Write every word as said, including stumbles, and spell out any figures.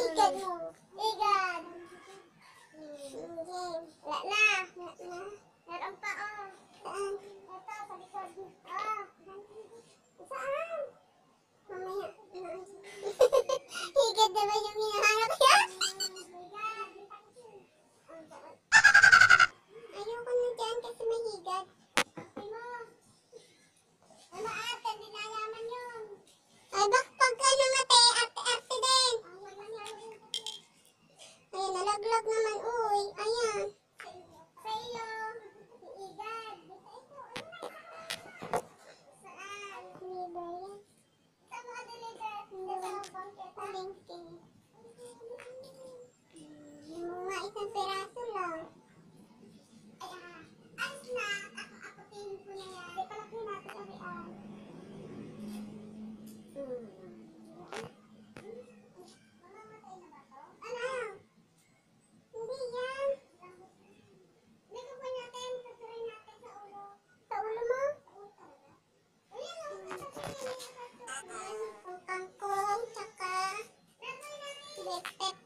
higad mo. Higad. Okay. Wala na. Wala na. Meron pa, oh. Saan? Ito, sa likod. Oh. Saan? Mamaya. Higad na ba yung hinahanap niya? Ayoko na dyan kasi may higad. Ay mo. Ano ate, hindi na alaman yun. Ay bak pagka namate, arte-arte din. Ay nalaglag naman, uy. Ayan. Sa iyo. Higad. Saan? Hindi ba yan? Sa mga deliver. Sa palengke. Yung mga isang peraso lang. Ay, ah, alis na. Ako, ako tingin ko na yan. Di palaki natin sa real. Hmm. Mamamatay na ba to? Ano? Hindi yan. Nagkukuha natin. Tutuloy natin sa ulo. Sa ulo mo? Sa ulo talaga. Ayan, ang katabi. Ang kangkong, tsaka... Tutuloy natin. Lepet.